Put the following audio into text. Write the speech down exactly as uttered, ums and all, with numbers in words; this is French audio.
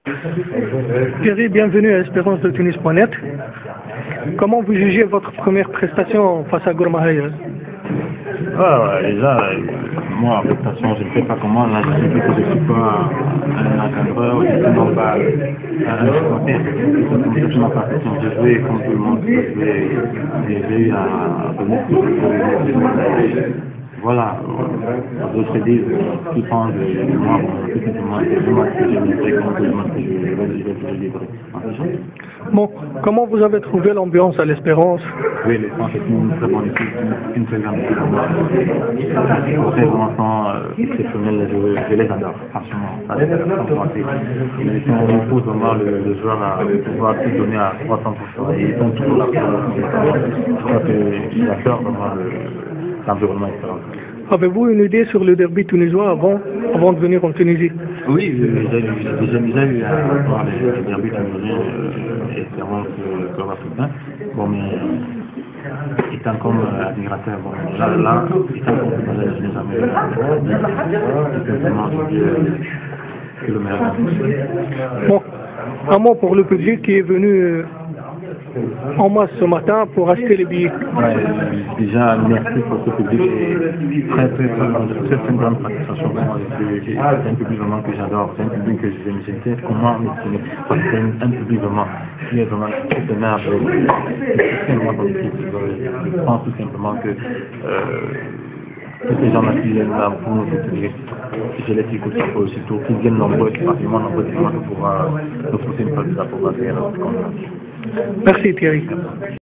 Thierry, bienvenue à espérance de tunis point net. Comment vous jugez votre première prestation face à Gourmahaya? Ah, ouais, déjà, euh, moi, en prestation, je ne sais pas comment, là, je sais que je ne suis pas un encadreur, je ne suis pas un supporter. C'est ma prestation. J'ai joué comme tout le monde, j'ai joué, j'ai eu à venir. Voilà, d'autres disent qui pensent de moi, tout simplement, c'est le match que je livrerai contre le match que je vais livrer. Bon, comment vous avez trouvé l'ambiance à l'Espérance? Oui, l'Espérance est une très bonne équipe, une très grande équipe. C'est vraiment euh, exceptionnel, je, je les adore, franchement. Ça, ils sont tous vraiment le, le joueur à pouvoir tout donner à trois cents pour cent et ils sont toujours là pour je crois qu'ils adorent vraiment l'environnement Espérance. Avez-vous une idée sur le derby tunisois avant, avant de venir en Tunisie? Oui, j'ai déjà, déjà eu à voir les, les derbys tunisiens, euh, espérant que le club africain. Bon, mais étant comme euh, admirateur, bon, là, là, étant comme footballeur, je n'ai jamais eu à tout simplement, je dis euh, que le meilleur. Bon, un mot pour le public qui est venu en masse ce matin pour acheter les billets. Ouais, déjà, merci pour ce public et très très très, très, très grande satisfaction pour moi. C'est un public vraiment que j'adore, c'est un public que je ne sais comment m'exprimer, parce que c'est un, un public vraiment qui est vraiment très aimable, c'est vraiment positif. Je pense tout simplement que euh, tous ces gens-là qui viennent là pour nous soutenir, je les écoute ça pour surtout qu'ils viennent nombreux, facilement nombreux, pour pouvoir nous pousser une fois de la pour faire notre conférence. Merci Thierry.